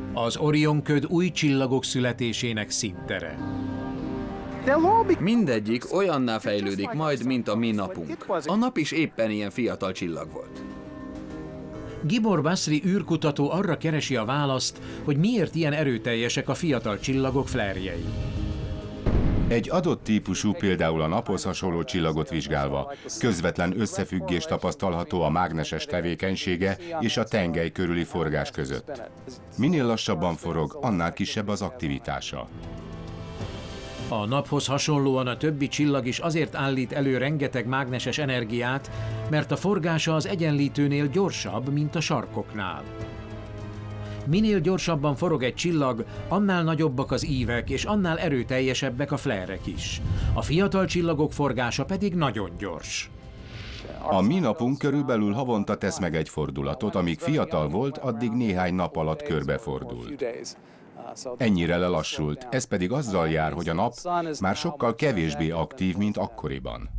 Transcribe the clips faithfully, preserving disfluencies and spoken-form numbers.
Az Orion-köd új csillagok születésének színtere. Mindegyik olyanná fejlődik majd, mint a mi napunk. A nap is éppen ilyen fiatal csillag volt. Gibor Basri űrkutató arra keresi a választ, hogy miért ilyen erőteljesek a fiatal csillagok flerjei. Egy adott típusú, például a naphoz hasonló csillagot vizsgálva, közvetlen összefüggés tapasztalható a mágneses tevékenysége és a tengely körüli forgás között. Minél lassabban forog, annál kisebb az aktivitása. A naphoz hasonlóan a többi csillag is azért állít elő rengeteg mágneses energiát, mert a forgása az egyenlítőnél gyorsabb, mint a sarkoknál. Minél gyorsabban forog egy csillag, annál nagyobbak az ívek, és annál erőteljesebbek a flerek is. A fiatal csillagok forgása pedig nagyon gyors. A mi napunk körülbelül havonta tesz meg egy fordulatot, amíg fiatal volt, addig néhány nap alatt körbefordul. Ennyire lelassult, ez pedig azzal jár, hogy a nap már sokkal kevésbé aktív, mint akkoriban.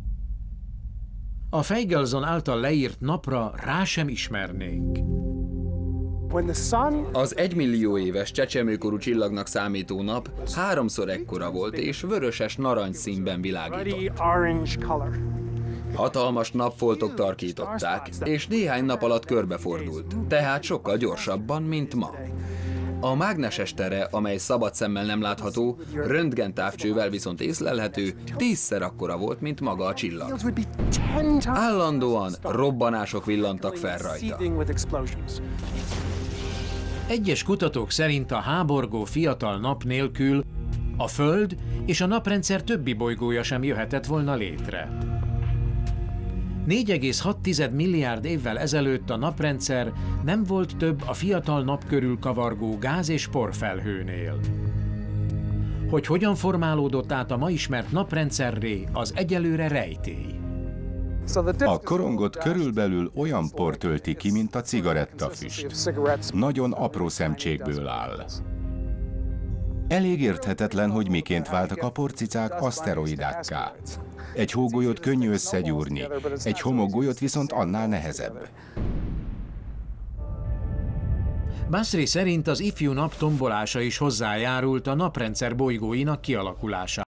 A Feigelson által leírt napra rá sem ismernénk. Az egymillió éves csecsemőkorú csillagnak számító nap háromszor ekkora volt, és vöröses narancsszínben világított. Hatalmas napfoltok tarkították, és néhány nap alatt körbefordult, tehát sokkal gyorsabban, mint ma. A mágneses tere, amely szabad szemmel nem látható, röntgentávcsővel viszont észlelhető, tízszer akkora volt, mint maga a csillag. Állandóan robbanások villantak fel rajta. Egyes kutatók szerint a háborgó fiatal nap nélkül a Föld és a naprendszer többi bolygója sem jöhetett volna létre. négy egész hat milliárd évvel ezelőtt a naprendszer nem volt több a fiatal nap körül kavargó gáz- és porfelhőnél. Hogy hogyan formálódott át a ma ismert naprendszerré, az egyelőre rejtély. A korongot körülbelül olyan por tölti ki, mint a cigarettafüst. Nagyon apró szemcsékből áll. Elég érthetetlen, hogy miként váltak a porcicák aszteroidákká. Egy hógolyót könnyű összegyúrni, egy homokgolyót viszont annál nehezebb. Basri szerint az ifjú nap tombolása is hozzájárult a naprendszer bolygóinak kialakulásához.